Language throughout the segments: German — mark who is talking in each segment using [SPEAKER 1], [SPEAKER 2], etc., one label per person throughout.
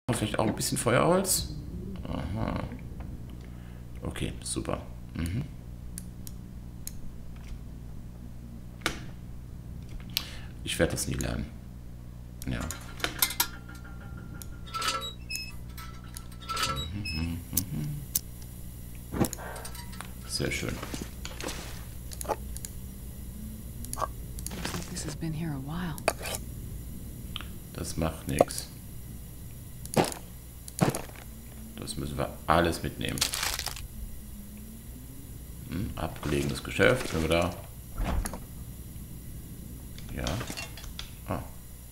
[SPEAKER 1] Vielleicht auch ein bisschen Feuerholz? Aha. Okay, super. Mhm. Ich werde das nie lernen. Ja. Sehr schön. Das macht nichts. Das müssen wir alles mitnehmen. Abgelegenes Geschäft, wenn wir da. Ja. Ah.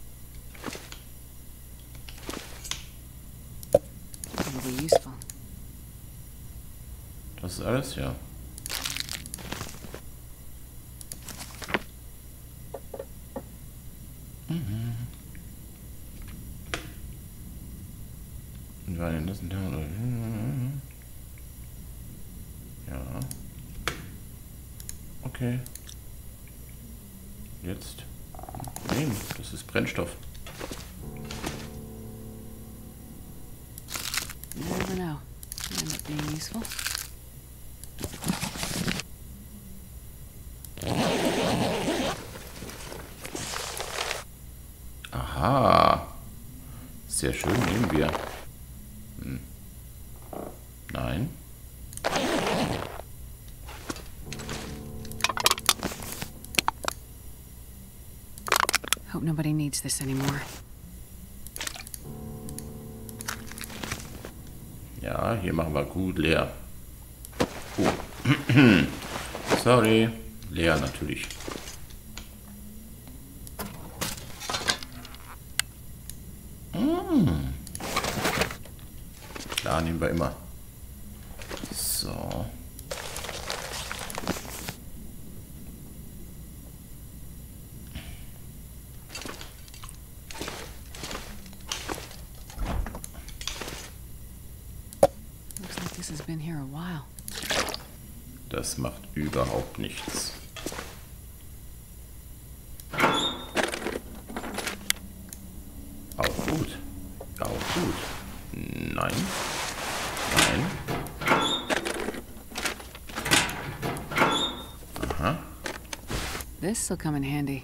[SPEAKER 1] Das ist alles, ja. Ja. Okay. Jetzt. Nein, das ist Brennstoff. Aha. Sehr schön, nehmen wir. Nein.
[SPEAKER 2] Hope nobody needs this anymore.
[SPEAKER 1] Ja, hier machen wir gut leer. Oh. Sorry. Leer natürlich. Klar, nehmen wir immer. So. Das macht überhaupt nichts. Auch gut. Auch gut. Nein. Nein. Aha.
[SPEAKER 2] This'll come in handy.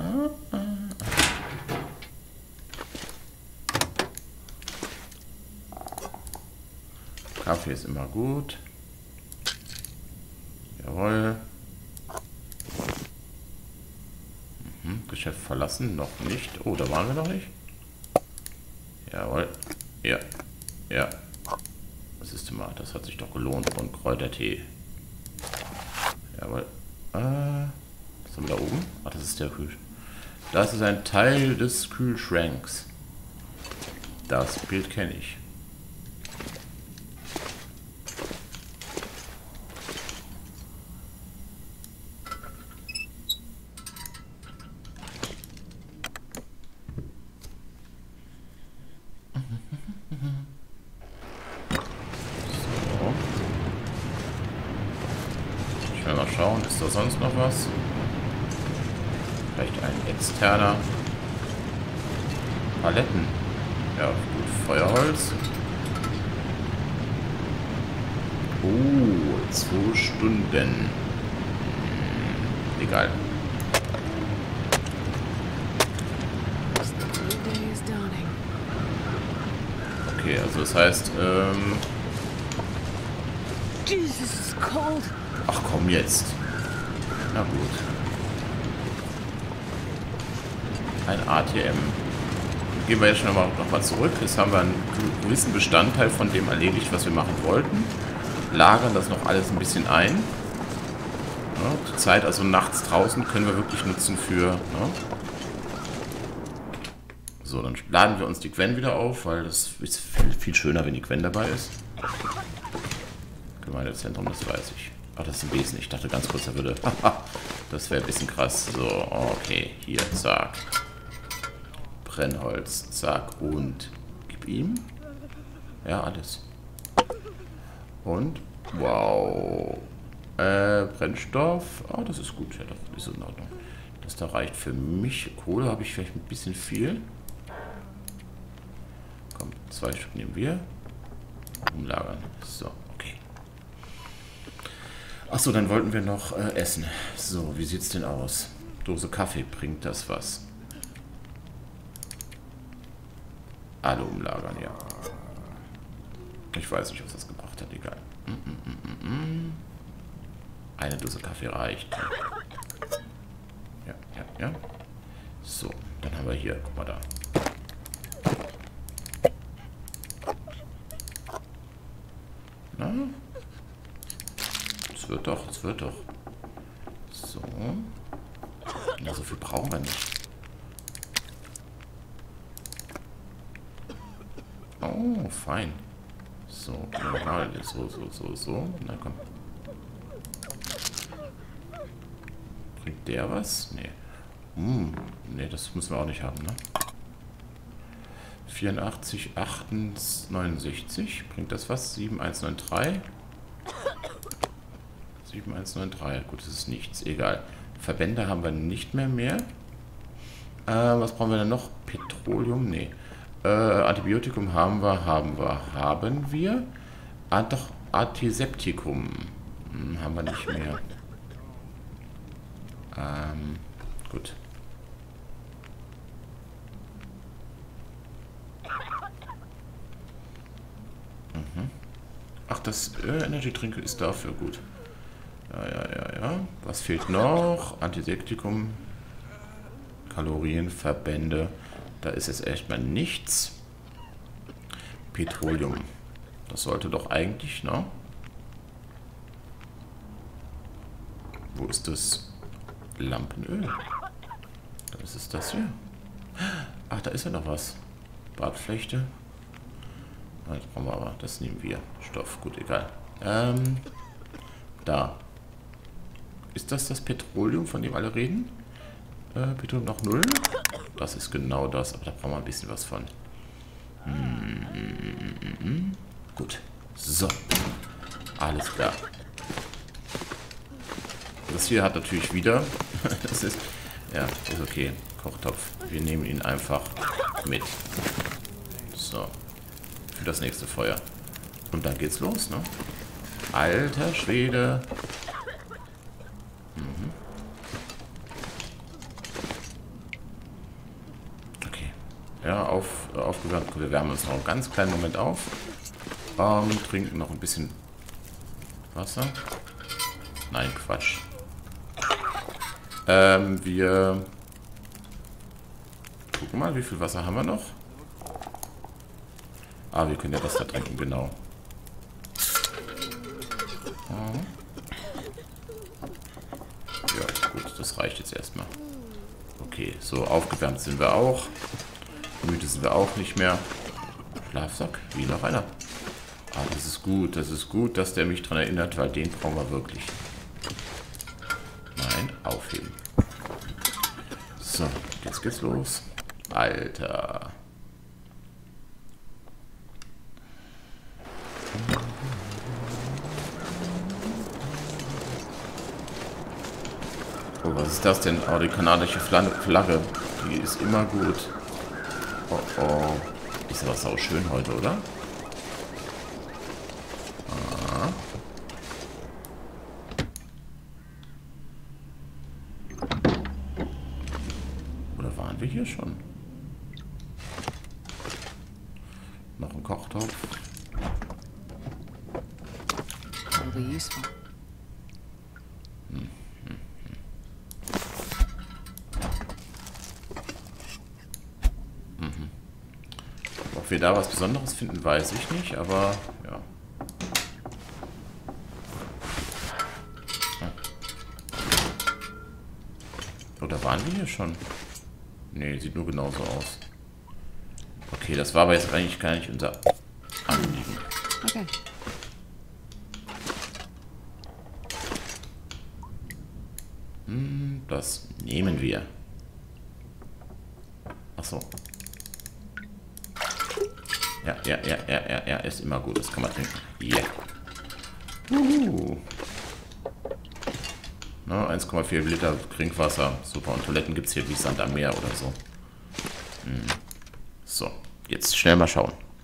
[SPEAKER 1] Kaffee ist immer gut. Jawohl. Geschäft verlassen. Noch nicht. Oh, da waren wir noch nicht. Jawohl. Ja. Ja. Was ist denn mal? Das hat sich doch gelohnt. Und Kräutertee. Jawohl. Was haben wir da oben? Ach, das ist der Kühlschrank. Das ist ein Teil des Kühlschranks. Das Bild kenne ich. Mal schauen, ist da sonst noch was? Vielleicht ein externer. Paletten. Ja, gut. Feuerholz. Oh, 2 Stunden. Egal. Okay, also das heißt, ach komm jetzt. Na gut. Ein ATM. Gehen wir jetzt schon noch mal zurück. Jetzt haben wir einen gewissen Bestandteil von dem erledigt, was wir machen wollten. Lagern das noch alles ein bisschen ein. Ja, die Zeit also nachts draußen können wir wirklich nutzen für... Ja. So, dann laden wir uns die Gwen wieder auf, weil das ist viel schöner, wenn die Gwen dabei ist. Gemeindezentrum, das weiß ich. Ach, das ist ein Besen. Ich dachte ganz kurz, er würde... Das wäre ein bisschen krass. So, okay. Hier, zack. Brennholz, zack. Und gib ihm. Ja, alles. Und, wow. Brennstoff. Ah, das ist gut. Ja, das ist in Ordnung. Das da reicht für mich. Kohle habe ich vielleicht ein bisschen viel. Komm, 2 Stück nehmen wir. Umlagern. So, okay. Achso, dann wollten wir noch essen. So, wie sieht's denn aus? Dose Kaffee, bringt das was? Alle umlagern, ja. Ich weiß nicht, was das gebracht hat, egal. Eine Dose Kaffee reicht. Ja, ja, ja. So, dann haben wir hier, guck mal da. Na? Es wird doch, es wird doch. So. Na, so viel brauchen wir nicht. Oh, fein. So, normal. So. Na komm. Bringt der was? Nee. Nee, das müssen wir auch nicht haben, ne? 84, 69. Bringt das was? 7193. 7193. Gut, das ist nichts. Egal. Verbände haben wir nicht mehr. Was brauchen wir denn noch? Petroleum? Nee. Antibiotikum haben wir. Ah, doch, Antiseptikum. Haben wir nicht mehr. Gut. Ach, das Energy Drink ist dafür gut. Ja. Was fehlt noch? Antiseptikum. Kalorien, Verbände. Da ist jetzt erstmal nichts. Petroleum. Das sollte doch eigentlich, ne? Wo ist das? Lampenöl. Was ist das hier? Ach, da ist ja noch was. Bartflechte. Das brauchen wir aber. Das nehmen wir. Stoff. Gut, egal. Da. Ist das Petroleum, von dem alle reden? Petroleum noch 0? Das ist genau das. Aber da brauchen wir ein bisschen was von. Gut. So. Alles klar. Das hier hat natürlich wieder... das ist... Ja, ist okay. Kochtopf. Wir nehmen ihn einfach mit. So. Für das nächste Feuer. Und dann geht's los, ne? Alter Schwede. Okay. Ja, aufgewärmt. Wir wärmen uns noch einen ganz kleinen Moment auf. Trinken noch ein bisschen Wasser. Nein, Quatsch. Wir gucken mal, wie viel Wasser haben wir noch? Ah, wir können ja das da trinken, genau. Ja, gut, das reicht jetzt erstmal. Okay, so aufgewärmt sind wir auch. Müde sind wir auch nicht mehr. Schlafsack, wie noch einer. Ah, das ist gut, dass der mich daran erinnert, weil den brauchen wir wirklich. Nein, aufheben. So, jetzt geht's los. Alter. Oh, was ist das denn? Oh, die kanadische Flagge. Die ist immer gut. Oh, oh. Ist aber sau schön heute, oder? Ah. Oder waren wir hier schon? Noch ein Kochtopf.
[SPEAKER 2] That'll be useful. Ob wir da was Besonderes finden, weiß ich nicht, aber ja. Oder waren wir hier schon? Nee, sieht nur genauso aus. Okay, das war aber jetzt eigentlich gar nicht unser Anliegen. Okay.
[SPEAKER 1] Das nehmen wir. Achso. Ja, ist immer gut. Das kann man trinken. Yeah. 1,4 Liter Trinkwasser. Super. Und Toiletten gibt es hier wie Sand am Meer oder so. So, jetzt schnell mal schauen.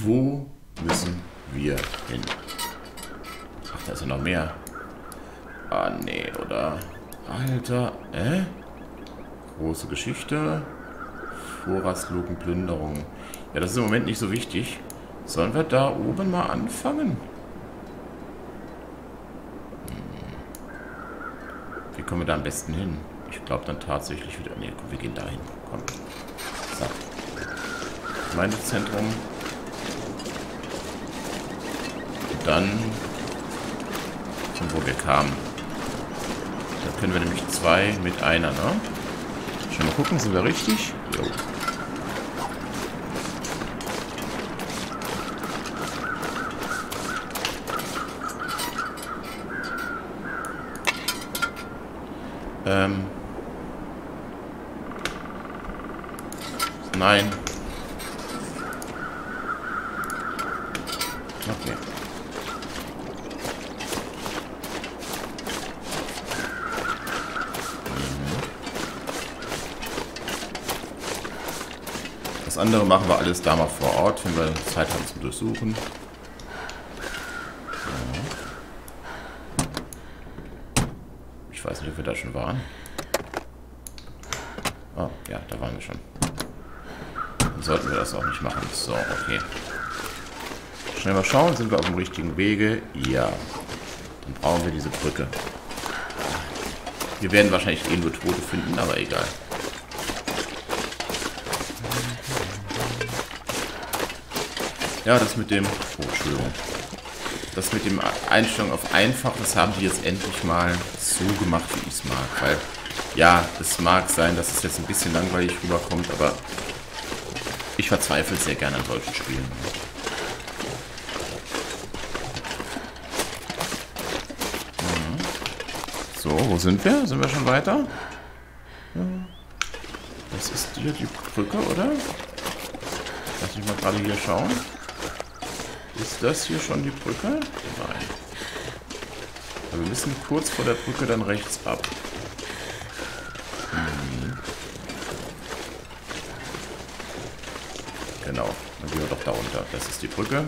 [SPEAKER 1] Wo müssen wir hin? Ach, da ist ja noch mehr. Ah, nee, oder? Alter, große Geschichte. Vorratslogenplünderung. Ja, das ist im Moment nicht so wichtig. Sollen wir da oben mal anfangen? Wie kommen wir da am besten hin? Ich glaube dann tatsächlich wieder... Nee, komm, wir gehen dahin. Komm. So. Gemeindezentrum. Und dann... von wo wir kamen. Da können wir nämlich 2 mit einer, ne? Schon mal gucken, sind wir richtig? Jo. Nein. Okay. Das andere machen wir alles da mal vor Ort, wenn wir Zeit haben zum Durchsuchen. Ich weiß nicht, ob wir da schon waren. Oh, ja, da waren wir schon. Dann sollten wir das auch nicht machen. So, okay. Schnell mal schauen, sind wir auf dem richtigen Wege? Ja. Dann brauchen wir diese Brücke. Wir werden wahrscheinlich eh nur Tote finden, aber egal. Ja, das mit dem... Oh, Entschuldigung. Das mit dem Einstellung auf einfach, das haben die jetzt endlich mal so gemacht, wie ich es mag. Weil, ja, es mag sein, dass es jetzt ein bisschen langweilig rüberkommt, aber ich verzweifle sehr gerne an solchen Spielen. So, wo sind wir? Sind wir schon weiter? Ja. Das ist hier die Brücke, oder? Lass mich mal gerade hier schauen. Ist das hier schon die Brücke? Nein. Aber wir müssen kurz vor der Brücke dann rechts ab. Genau. Dann gehen wir doch da runter. Das ist die Brücke.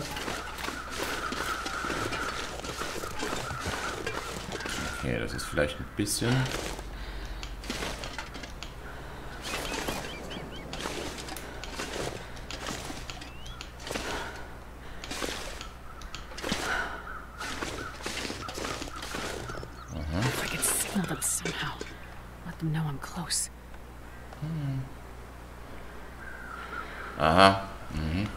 [SPEAKER 1] Okay, das ist vielleicht ein bisschen... Aha. Mhm.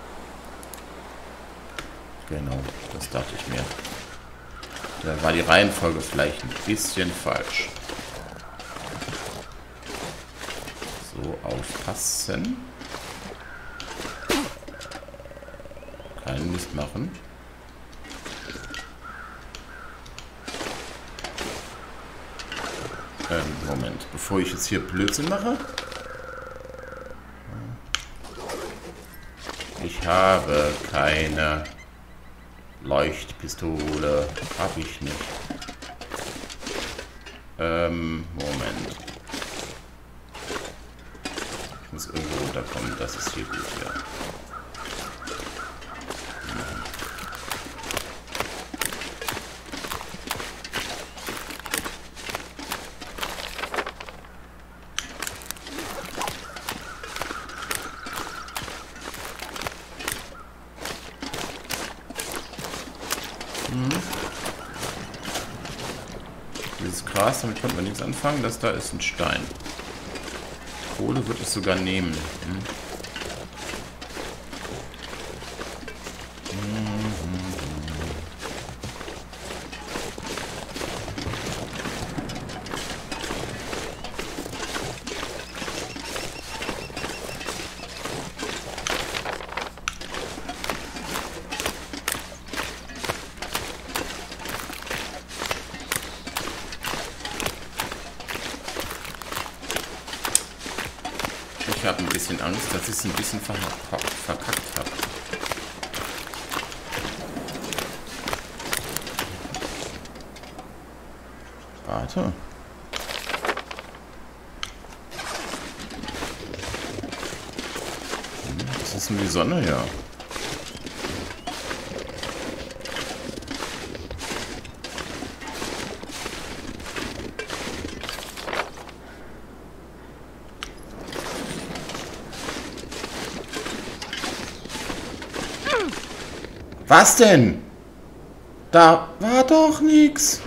[SPEAKER 1] Genau, das dachte ich mir. Da war die Reihenfolge vielleicht ein bisschen falsch. So, aufpassen. Keinen Mist machen. Moment, bevor ich jetzt hier Blödsinn mache. Ich habe keine Leuchtpistole. Habe ich nicht. Moment. Ich muss irgendwo runterkommen. Das ist hier gut, ja. Dieses Gras, damit konnte man nichts anfangen. Das da ist ein Stein. Kohle wird es sogar nehmen. Ich habe ein bisschen Angst, dass ich es ein bisschen verkackt habe. Warte. Das ist nur die Sonne, ja. Was denn? Da war doch nichts.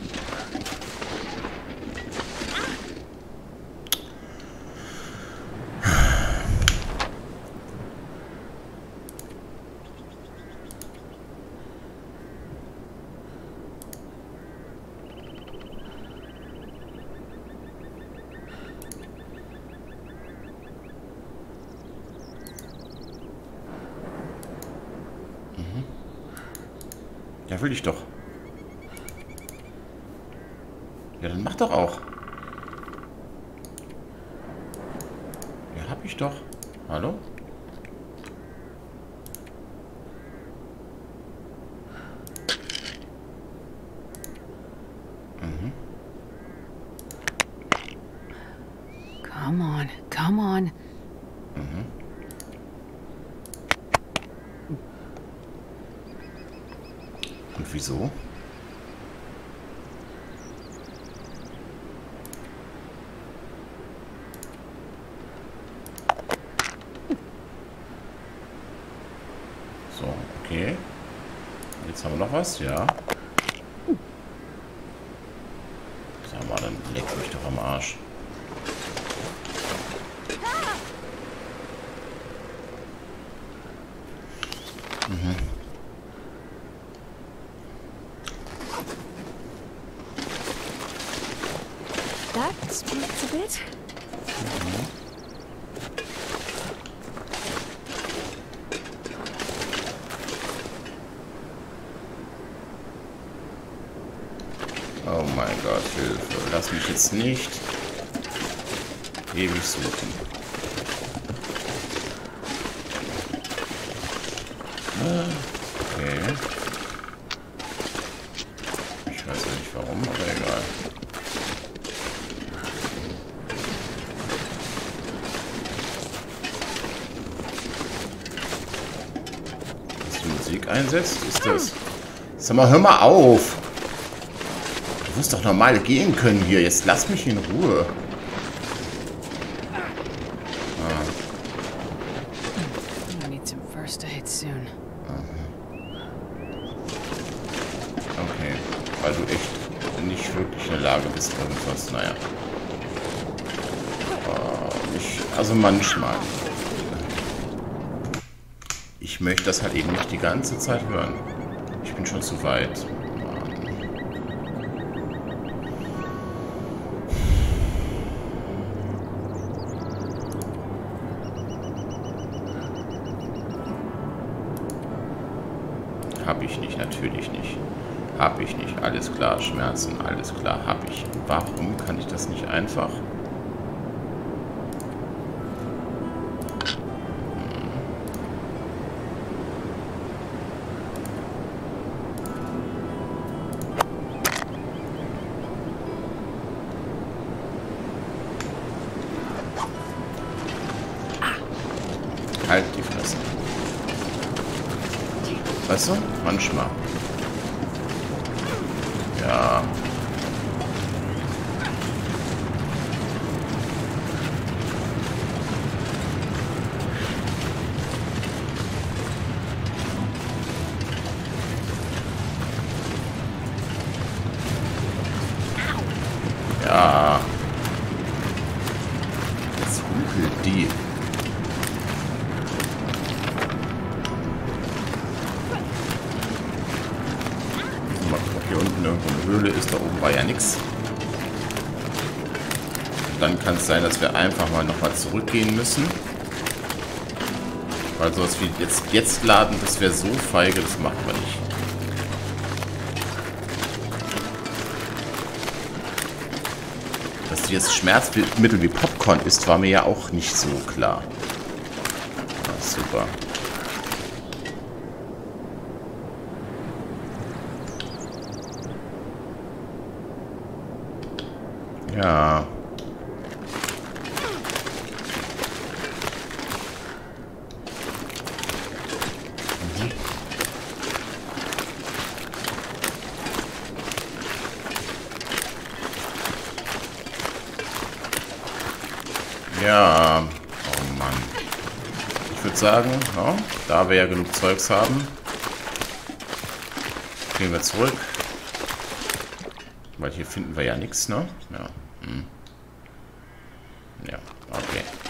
[SPEAKER 1] Ja, will ich doch. Ja, dann mach doch auch. Ja, hab ich doch. Hallo? Mhm.
[SPEAKER 2] Come on, come on.
[SPEAKER 1] Mhm. Und wieso? So, okay. Jetzt haben wir noch was, ja. Sag mal, dann leck mich doch am Arsch. Mhm.
[SPEAKER 2] That splits a bit.
[SPEAKER 1] Oh mein Gott, Hilfe. Lass mich jetzt nicht ewig suchen. Okay. Ich weiß ja nicht warum, aber egal. Dass die Musik einsetzt, ist das... Sag mal, hör mal auf! Du musst doch normal gehen können hier. Jetzt lass mich in Ruhe.
[SPEAKER 2] I need some first aid soon.
[SPEAKER 1] Okay. Weil du echt nicht wirklich in der Lage bist, irgendwas. Naja. Also manchmal. Ich möchte das halt eben nicht die ganze Zeit hören. Ich bin schon zu weit. Hab ich nicht, natürlich nicht. Hab ich nicht, alles klar. Schmerzen, alles klar, hab ich. Warum kann ich das nicht einfach? Halt die Fresse. Weißt du? Manchmal. Ja. Ja. Jetzt humpelt die. Hier unten irgendwo eine Höhle ist, da oben war ja nichts. Dann kann es sein, dass wir einfach mal nochmal zurückgehen müssen. Weil sowas wie jetzt laden, das wäre so feige, das macht man nicht. Dass die jetzt Schmerzmittel wie Popcorn ist, war mir ja auch nicht so klar. Ja, super. Ja. Ja. Oh Mann. Ich würde sagen, ja, da wir ja genug Zeugs haben, Gehen wir zurück. Weil hier finden wir ja nichts, ne? Ja. Ja, okay.